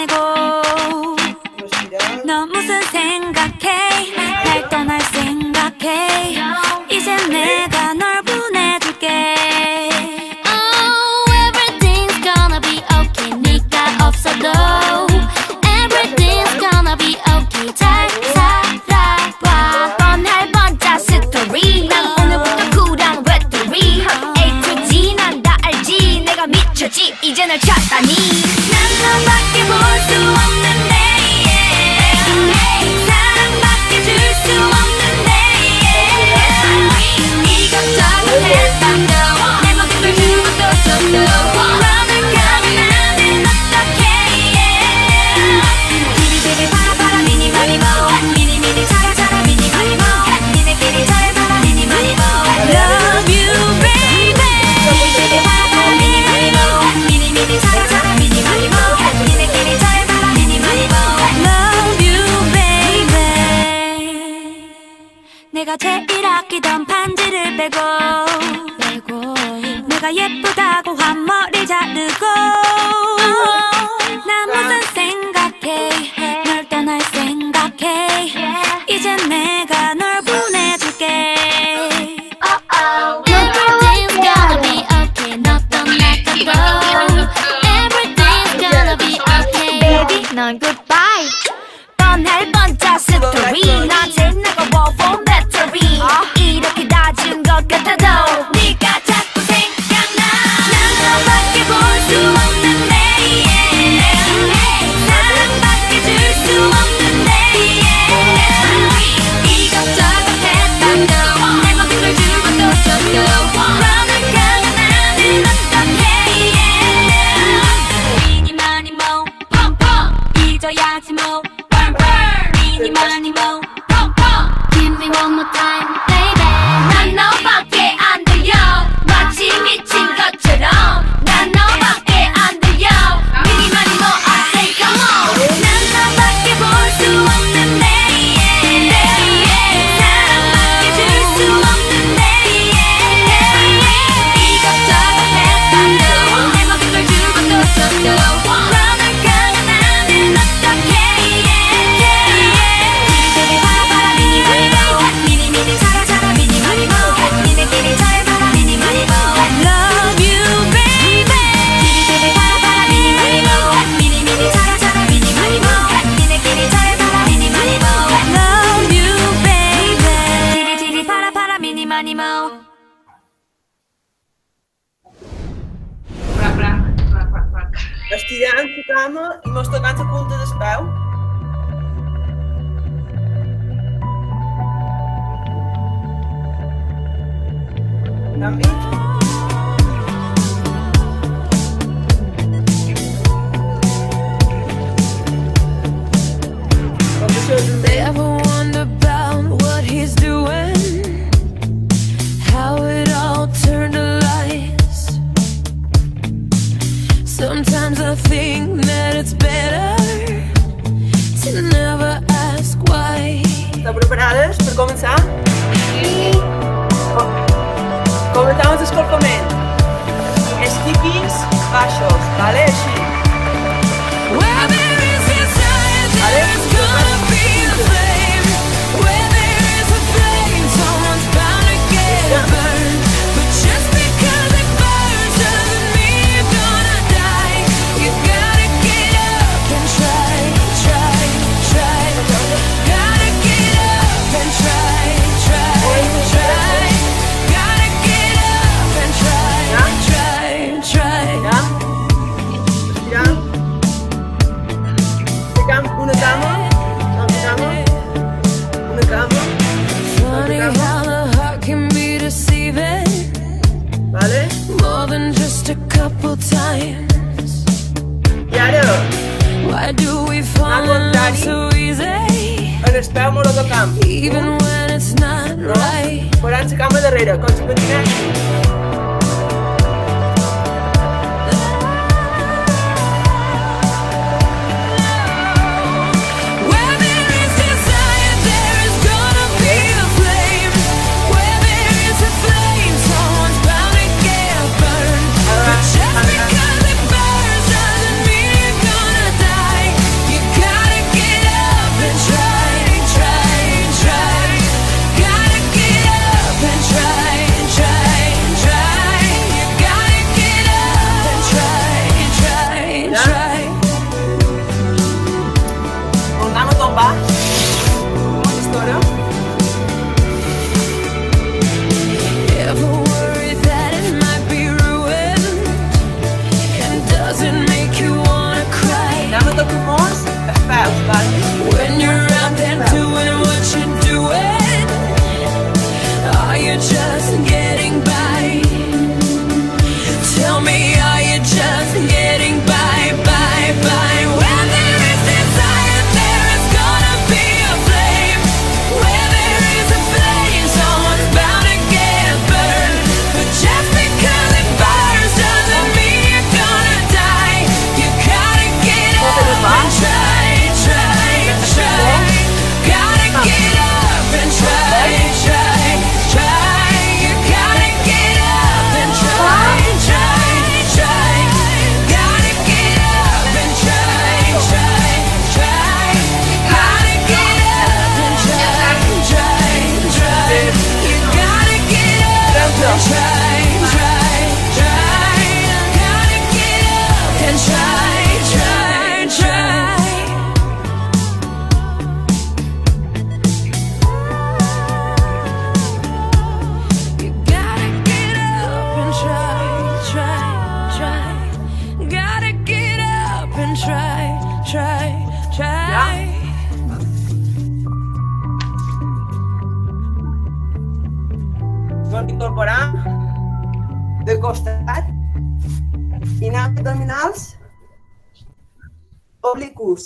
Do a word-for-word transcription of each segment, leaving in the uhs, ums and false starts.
보내고 너 무슨 생각해 날 떠날 생각해 이젠 내가 널 보내줄게 Oh everything's gonna be okay 네가 없어도 Everything's gonna be okay 잘 살아봐 뻔할 뻔짜 스토리 난 오늘부터 쿨한 외톨이 A to Z 난 다 알지 내가 미쳤지 이제 널 찾다니 난 너밖에 볼 수 없는데 yeah. 사랑밖에 줄 수 없는데 yeah. 이것저것 했다고 내 모든 걸 주고 또 줬도 너를 가면 나는 어떡해 yeah. 비리비리 바라바라 미니마리모 미니미니 차라차라 미니마리모 니네끼리 잘해봐라 미니마리모 Love you baby 비리비리 바라바라 미니마리모 미니미니 차라차라 미니마리모 니네끼리 잘해봐라 미니마리모 Love you baby 내가 제일 아끼던 반지를 빼고 빼고 내가 예쁘다고 한 머리 자르고 나 무슨 생각해 널 떠날 생각해 이젠 내가 널 보내줄게 Everything's gonna be okay 너 떠나가도 Everything's gonna be okay Baby 넌 goodbye 뻔할 뻔짜 스토리 낮에 나가 워폰 배터리 이렇게 낮은 것 같아도 네가 자꾸 생각나 난 너밖에 볼 수 없는데 yeah. 사랑밖에 줄 수 없는데 yeah. 이것저것 했다고 내 모든 걸 주고 또 줬도 너를 가면 나는 어떡해 yeah. 미니마니 뭐 펑펑 잊어야지 뭐 burn burn 미니마니 뭐 펑펑 Give me one more time baby 난 너밖에 안 들려 마치 미친 것처럼 난 너밖에 안 들려 미니마니 뭐 I say come on 난 너밖에 볼 수 없는데 yeah. 사랑밖에 줄 수 없는데 yeah. 이것저것 했다고 내 모든 걸 주고 또 줬도 너를 가면 나는 어떡해 yeah. 비리비리 바라바라 미니마리모 미니미니 차라차라 미니마리모 니네끼리 잘해봐라 미니마리모 Love you baby 비리비리 바라바라 미니마리모 미니미니 차라차라 미니마리모 니네끼리 잘해봐라 미니마리모 Love you baby 디리디리 바라바라 미니마리모 Estirant la cama i mos tocant la punta del peu. Canvi? Ever wonder about what he's doing? How it all turned to lies. Sometimes I think that it's better to never ask why. Esteu preparades per començar? Començamos l'escolpament. Els típics baixos, vale? Així. Where there is desire, there's gonna be a flame. Where there is a flame, someone's bound to get burned. But just because it burns doesn't mean you're gonna die. You gotta get up and try, try, try. Gotta get up and try, try, try. Gotta get up and try, try, try. Ja? Estirant. Ficam una cama, una cama, una cama, Funny how the heart can be deceiving, vale? more than just a couple times. I ara, Why do we fall in love so easy, en el peu me lo tocam. even when it's not right? Posant la cama darrere, com si pentinés. Where there is desire, there is gonna be a flame. Where there is a flame, someone's bound to get burned. But just because it burns doesn't mean you're gonna die. doesn't make you wanna cry. Anem a tocar molts els peus, vale? When you're out there doing what you're doing, are you just getting by? Tell me, are you just getting by, by, by? Where there is desire, there is gonna be a flame. Where there is a flame, someone's bound to get burned. But just because it burns doesn't mean you're gonna die. You gotta get up and try, try, try. Gotta get up and try, try, try. You gotta get up and try, try, try. Gotta get up and try, try, try. Gotta get up and try, try, try. You gotta get up and try, try, try. Gotta get up and try, try, try. You gotta get up and try, try, try. Gotta get up and try, try, try. Doncs incorporar de costat i anem abdominals obliqus.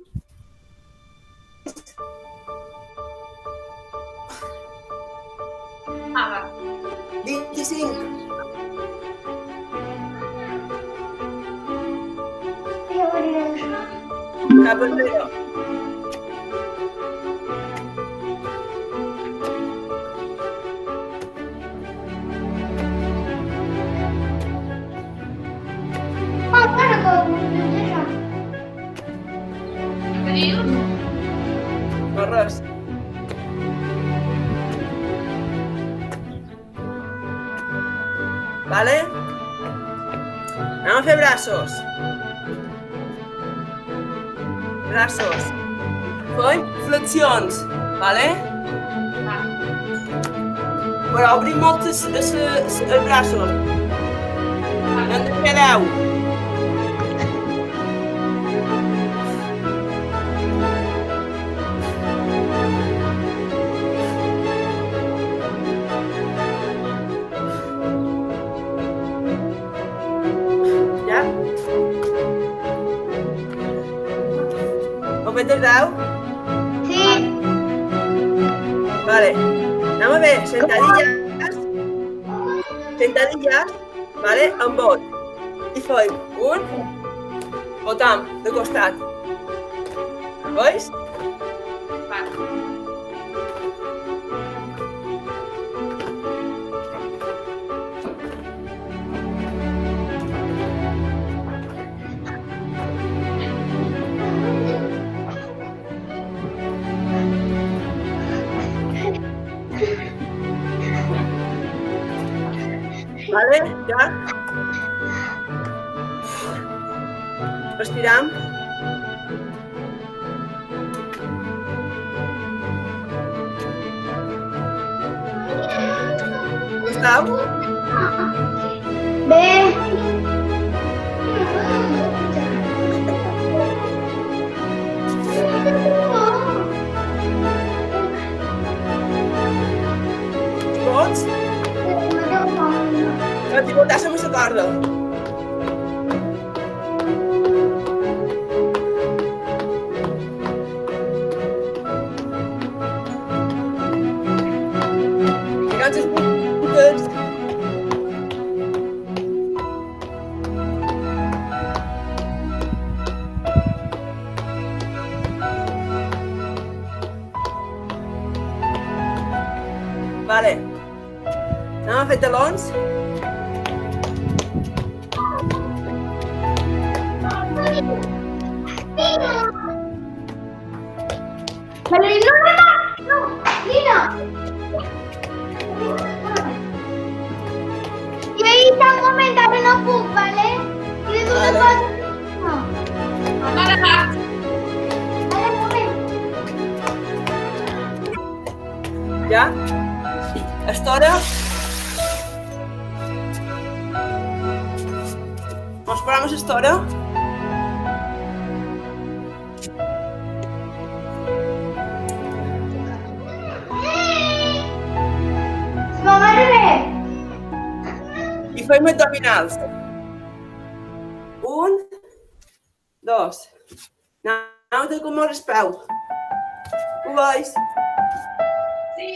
vint-i-cinc. Cap enrere. No res. Vale? Anem a fer braços. Braços. Fem flexions, vale? Però obrim molt els, els, els, els braços. N'hem de fer deu. Ja? Ho fet els deu? Sí. Vale. Anem a ver, sentadillas. Sentadillas, vale, amb bot. I fem un, botam, de costat. Veus? Vale, ja. Estiram. Com estàu? Bé. Pots? Que t'hi voltàs amb aquesta corda. Fica't els puntes. Vale. Anem a fer talons. Pero no, no, no, no, mira. Y ahí está un momento que no puc, ¿vale? Y de una Vale. cosa. No. Vale, un moment. Ja? Estora. Mos posem Vamos estona? I fem abdominals. Un, dos. Aneu de com els peus. Ho veus? Sí.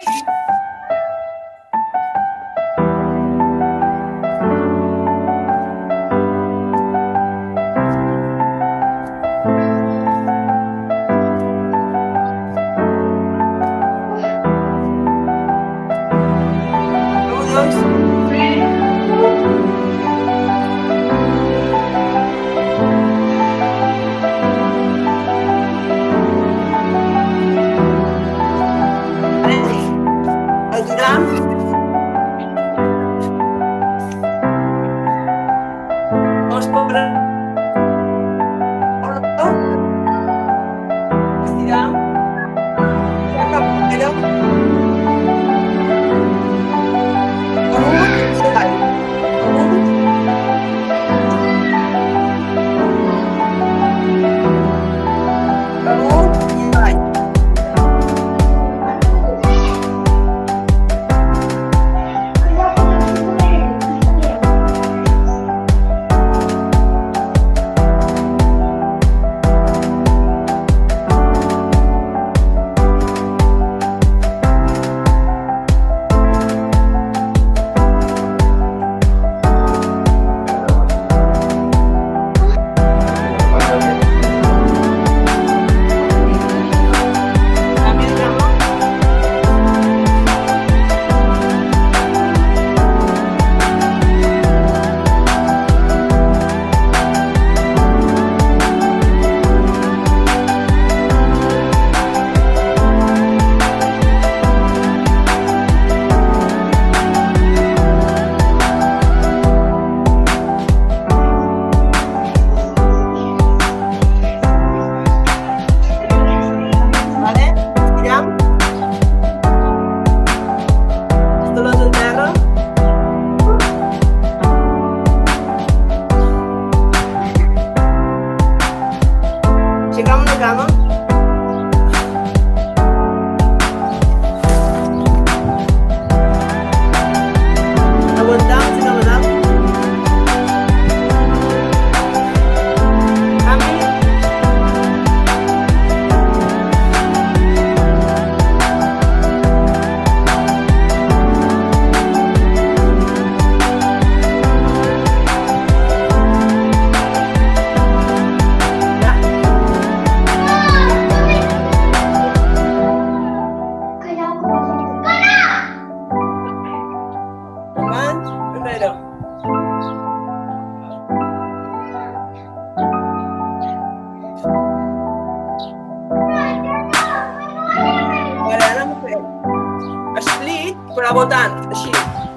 Botant, així.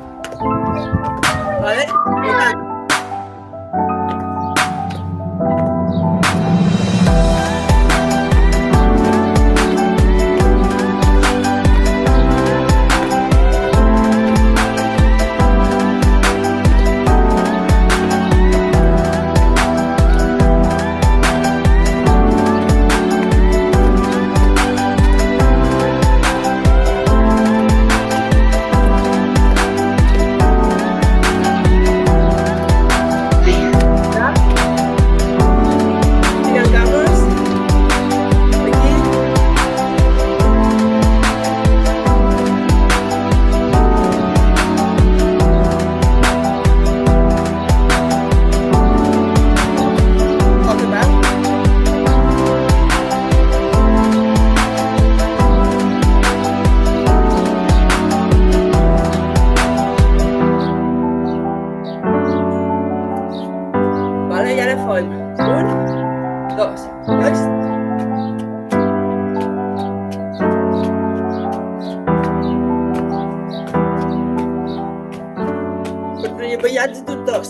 Vale? Botant. Ballats tots dos.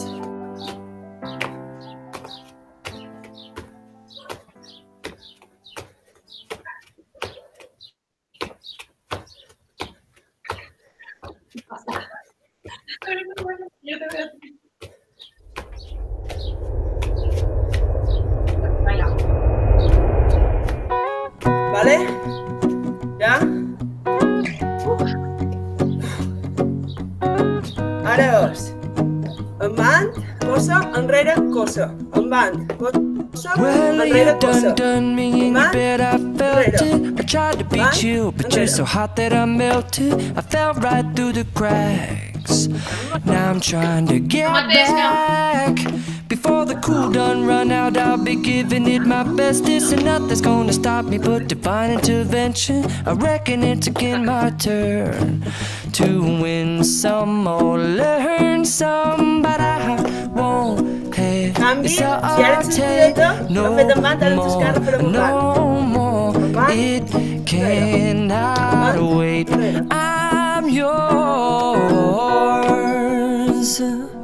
dos. Endavant, coça, enrere, coça. Endavant, coça, Well, enrere, you coça. done done me in your bed, I felt it. I tried to beat Right. you, but you're so hot that I melted. I fell right through the cracks. Now I'm trying to get back. Before the cool done run out, I'll be giving it my bestest, and nothing's gonna stop me but divine intervention. I reckon it's again my turn to win some or learn some, but I won't Canvi, si ara hesitate ets dreta, no no fet endavant, ara ets esquerra, farem endavant. no more. Endavant. It cannot Endavant. wait. Enrere. I'm yours.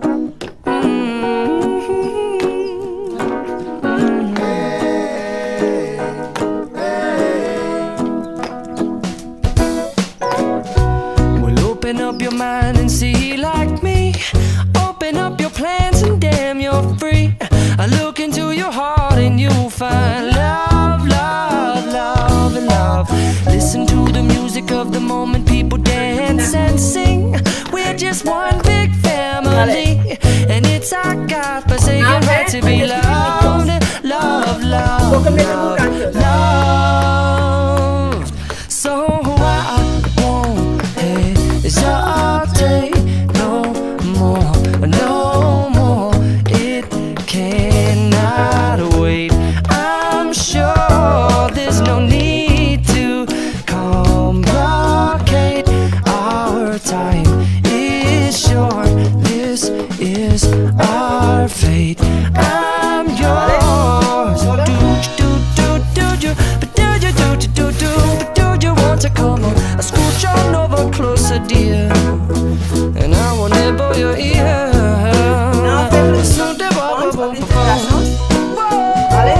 Well, open up your mind and see like me. Open up your plans and damn, you're free. I look into your heart and you'll find love, love, love, and love. Listen to the music of the moment, people dance and sing. We're just one big family, and it's our God-forsaken right to be loved, love, love, love, loved. So I won't hesitate no more, no more. It cannot wait. I'm sure there's no need to complicate. Our time is short. This is our fate. I'm yours. Do do do do do, but do you do do do do, but do you want to come on? I scooch on over closer, dear, and I will nibble your ear. So the Bons, obrim els braços. Vale?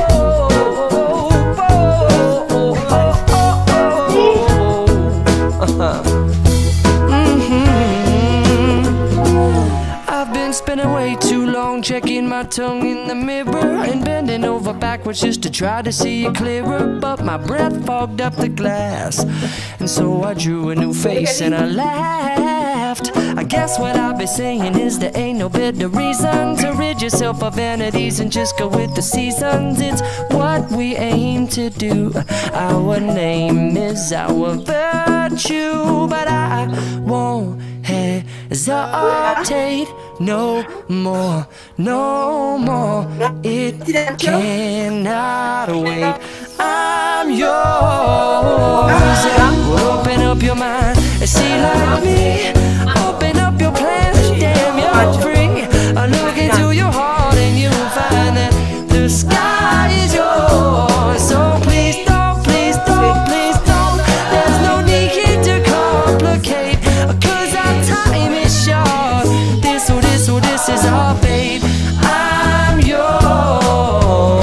I've been spending way too long checking my tongue in the mirror and bending over backwards just to try to see it clearer, but my breath fogged up the glass, and so I drew a new face and I laughed. I guess what I'll be saying is there ain't no better reason to rid yourself of vanities and just go with the seasons. It's what we aim to do. Our name is our virtue, but I won't hesitate no more, no more. It cannot wait. I'm yours. Open up your mind and see like me. Open up your plans and damn, you're free. I look into your heart and you'll find that the sky is yours. So please don't, please don't, please don't. There's no need to complicate, 'cause our time is short. This, oh this, oh this is our fate. I'm yours.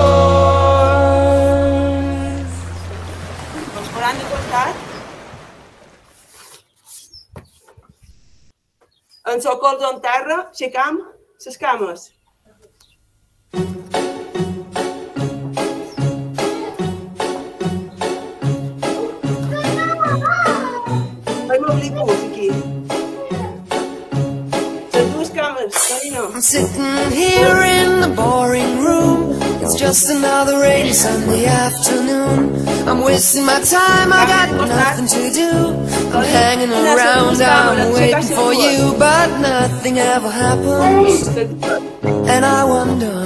Els faran de costat. En socors en terra, aixecam les cames. Fem obliquos aquí. Les dues cames, Carino. I'm sitting here in the boring room. It's just another rainy Sunday afternoon. I'm wasting my time, I got nothing to do. I'm hanging around, I'm waiting for you, but nothing ever happens. And I wonder,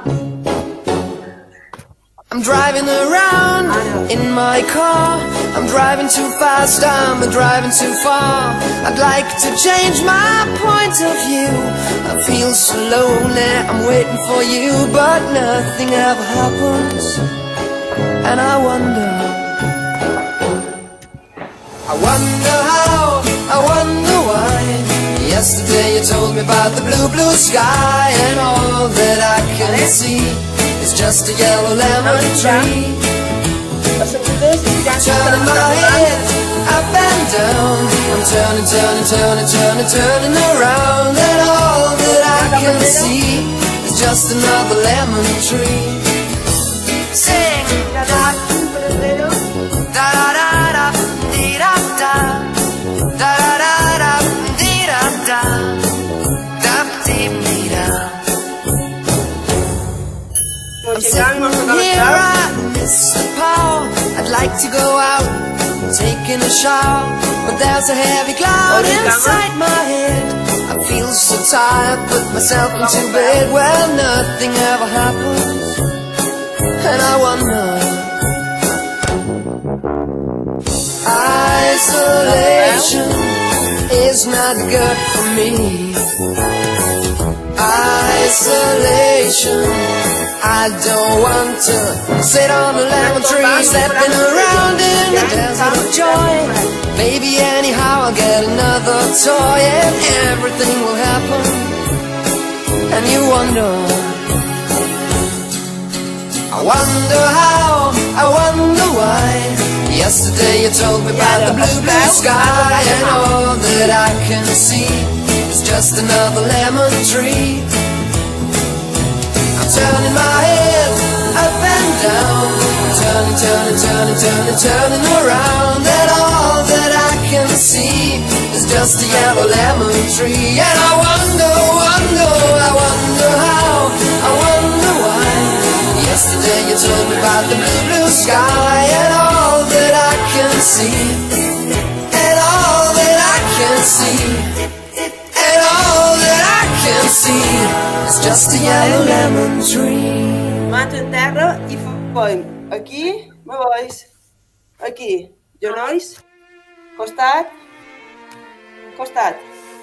I'm driving around in my car. I'm driving too fast, I'm driving too far. I'd like to change my point of view. I feel so lonely, I'm waiting for you, but nothing ever happens. And I wonder, I wonder how, I wonder why. Yesterday you told me about the blue, blue sky, and all that I can see is just a yellow lemon tree. Turning my head up and down, I'm turning, turning, turning, turning, turning around, and all that I can see is just another lemon tree. Sing, da da da da da, dee da da, da da da da, dee da da. Come I'm chegando, vamos sitting tocar here, atrás. I miss the power. I'd like to go out, taking a shower, but there's a heavy cloud inside my head. I feel so tired, put myself into bed. Well, nothing ever happens, and I wonder. Isolation is not good for me. Isolation, I don't want to sit on a lemon tree, stepping around in the desert of joy. Maybe anyhow I'll get another toy and everything will happen. And you wonder, I wonder how, I wonder why. Yesterday you told me about the blue, blue sky, and all that I can see is just another lemon tree. I'm turning my head up and down, turning, turning, turning, turning, turning around, and all that I can see is just a yellow lemon tree. And I wonder, wonder, I wonder how, I wonder why. Yesterday you told me about the blue, blue sky, and all that I can see, and all that I can see, and all that I can see is just a yellow lemon tree. Mato em terra e põe aqui, me voz. Aqui, genolls, costat, costat.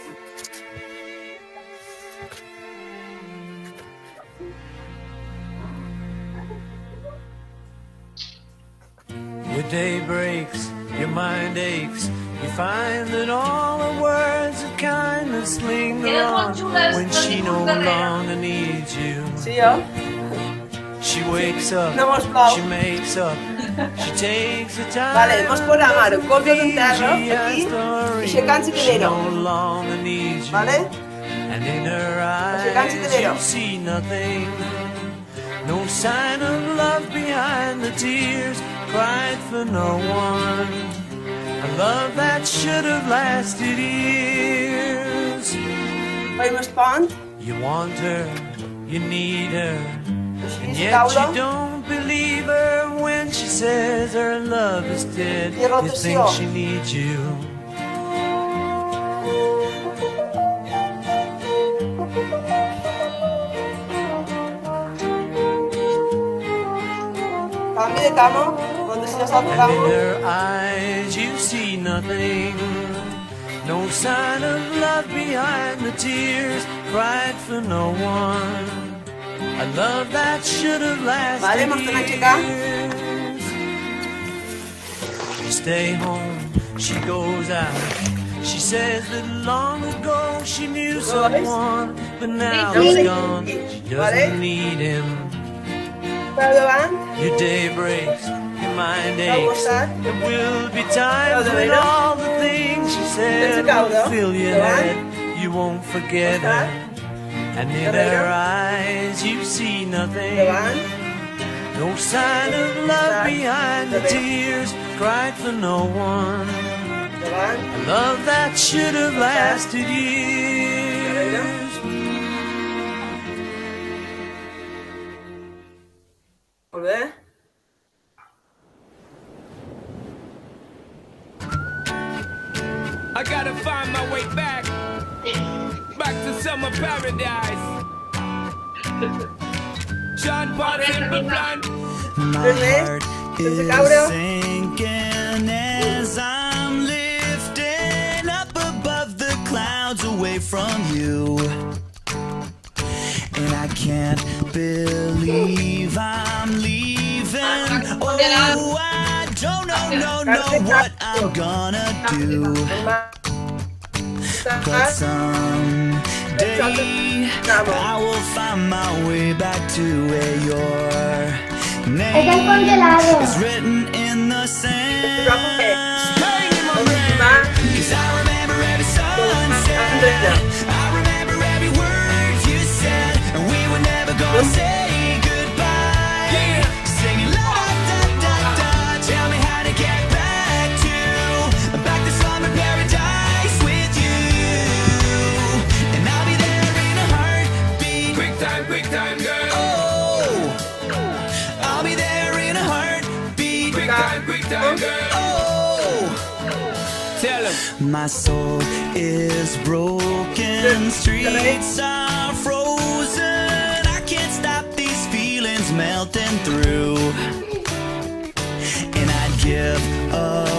Your day breaks, your mind aches. You find that all the words of kindness linger on when she no longer needs you. Sí, jo? She wakes up, No mos plou. she makes up, she takes the time. Vale, mos posam ara colzes en terra, She has aquí, to i aixecant read. si She cadero. no longer needs you. Vale? And in her Aixecant si eyes cadero. you see nothing. No sign of love behind the tears cried for no one. A love that should have lasted years. Fem el pont, You want her, you need her, així, and si yet taula. you don't believe her when she says her love is dead. I You rotació. think she needs you. Canvi de cama, rotació salta And cama. in her eyes you see nothing. No sign of love behind the tears cried for no one. A love that should have lasted Vale, mos tornem a aixecar. years. You stay home, she goes out. She says that long ago she knew someone, but now he's gone. She doesn't need him. Peu davant, Your day breaks, your mind peu al aches. costat. There will be times when all the things she said will fill your head. You won't forget her. And in her eyes you see nothing. Davant, No sign of love behind the tears cried for no one. davant. A love that should have lasted years. Molt bé. I gotta find my way back, back to summer paradise. Sean Paul Simple Plan. Res més, sense caure. Sinking as I'm lifting up above the clouds away from you. And I can't believe I'm leaving. Oh, I don't know, no, know what I'm gonna do. But someday I will find my way back to where your name is written in the sand. Cause I remember every sunset, I remember every word you said, and we were never gonna say goodbye. Singing la da da da, tell me how to get back to, back to summer paradise with you. And I'll be there in a heartbeat. Quick time, quick time, girl. Oh, time, girl. Oh, Tell him. my soul is broken, streets are frozen. I can't stop these feelings melting through, and I'd give up